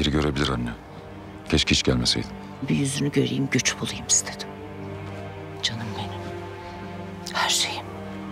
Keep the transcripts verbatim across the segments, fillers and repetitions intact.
Biri görebilir anne. Keşke hiç gelmeseydin. Bir yüzünü göreyim, güç bulayım istedim. Canım benim. Her şeyim.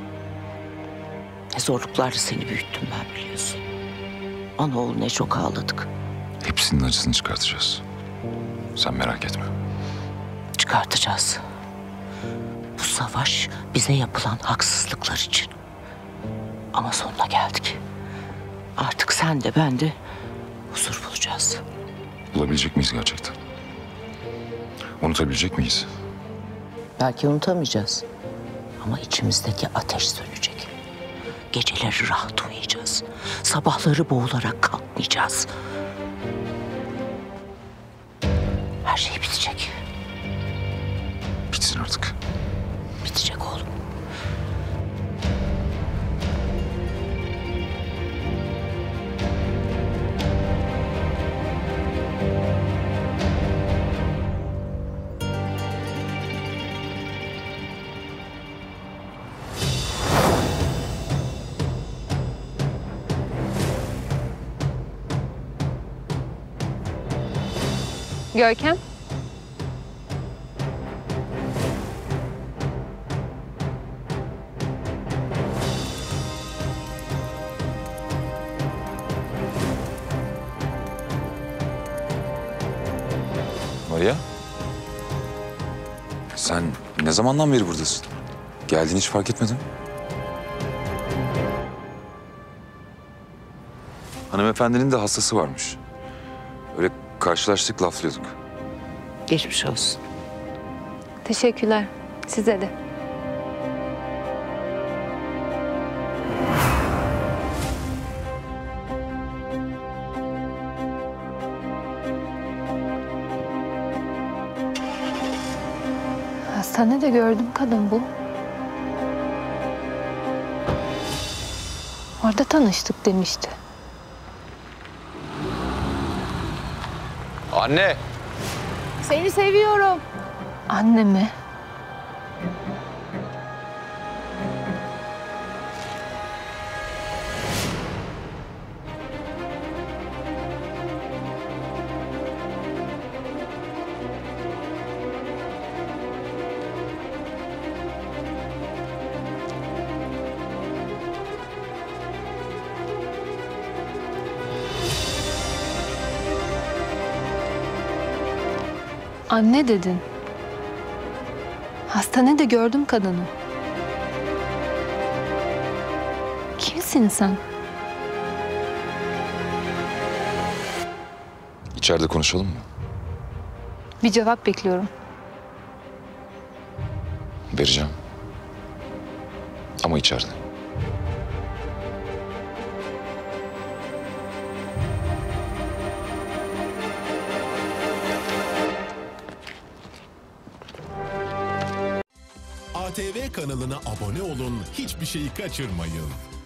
Ne zorluklarla seni büyüttüm ben, biliyorsun. Ana oğul ne çok ağladık. Hepsinin acısını çıkartacağız. Sen merak etme. Çıkartacağız. Bu savaş bize yapılan haksızlıklar için. Ama sonuna geldik. Artık sen de ben de huzur bulacağız. Bulabilecek miyiz gerçekten? Unutabilecek miyiz? Belki unutamayacağız. Ama içimizdeki ateş sönecek. Geceleri rahat uyuyacağız. Sabahları boğularak kalkmayacağız. Her şey bitecek. Bitsin artık. Bitecek oğlum. Görkem. Maria? Sen ne zamandan beri buradasın? Geldiğini hiç fark etmedim. Hanımefendinin de hastası varmış. Öyle karşılaştık, laflıyorduk. Geçmiş olsun. Teşekkürler. Size de. Hastanede gördüm kadın bu. Orada tanıştık demişti. Anne! Seni seviyorum. Anne mi? Anne dedin. Hastanede gördüm kadını. Kimsin sen? İçeride konuşalım mı? Bir cevap bekliyorum. Vereceğim. Ama içeride. A T V kanalına abone olun, hiçbir şeyi kaçırmayın.